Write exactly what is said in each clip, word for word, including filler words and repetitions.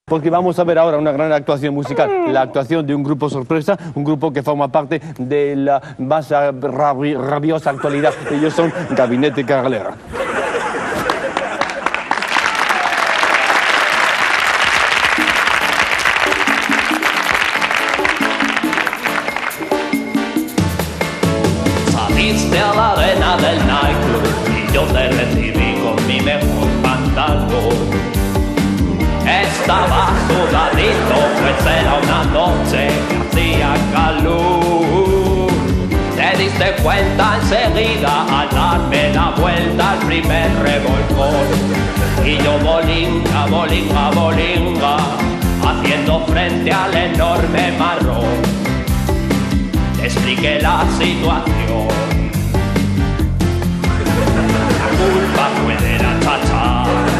Porque vamos a ver ahora una gran actuación musical, la actuación de un grupo sorpresa, un grupo que forma parte de la más rabi rabiosa actualidad. Ellos son Gabinete Cargalera. Saliste a la arena del nightclub y yo te recibí con mi mejor pantalón. Estaba sudadito, pues era una noche que hacía calor. Te diste cuenta enseguida al darme la vuelta al primer revolcón. Y yo bolinga, bolinga, bolinga, haciendo frente al enorme marrón. Te expliqué la situación. La culpa fue de la chacha.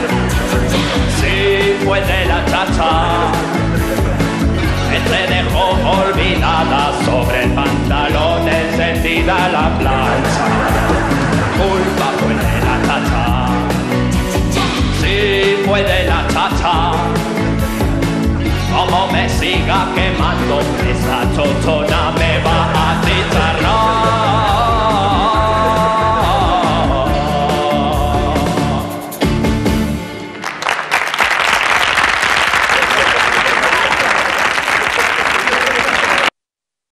Fue de la chacha que te dejó olvidada sobre el pantalón, encendida la plancha. Culpa fue de la chacha. Sí, fue de la chacha. Como me siga quemando, esa chochona me va a chicharrar.